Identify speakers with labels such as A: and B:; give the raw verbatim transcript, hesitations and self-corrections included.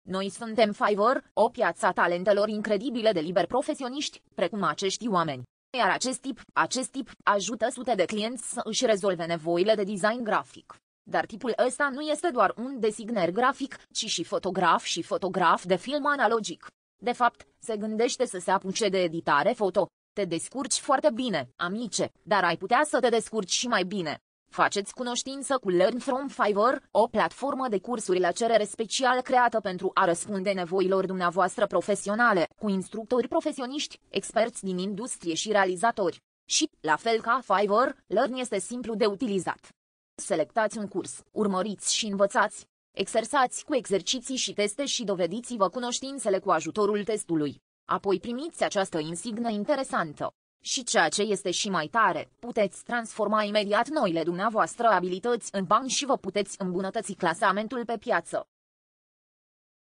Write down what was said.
A: Noi suntem Fiverr, o piață a talentelor incredibile de liberi profesioniști, precum acești oameni. Iar acest tip, acest tip, ajută sute de clienți să își rezolve nevoile de design grafic. Dar tipul ăsta nu este doar un designer grafic, ci și fotograf și fotograf de film analogic. De fapt, se gândește să se apuce de editare foto. Te descurci foarte bine, amice, dar ai putea să te descurci și mai bine. Faceți cunoștință cu Learn from Fiverr, o platformă de cursuri la cerere special creată pentru a răspunde nevoilor dumneavoastră profesionale, cu instructori profesioniști, experți din industrie și realizatori. Și, la fel ca Fiverr, Learn este simplu de utilizat. Selectați un curs, urmăriți și învățați. Exersați cu exerciții și teste și dovediți-vă cunoștințele cu ajutorul testului. Apoi primiți această insignă interesantă. Și ceea ce este și mai tare, puteți transforma imediat noile dumneavoastră abilități în bani și vă puteți îmbunătăți clasamentul pe piață.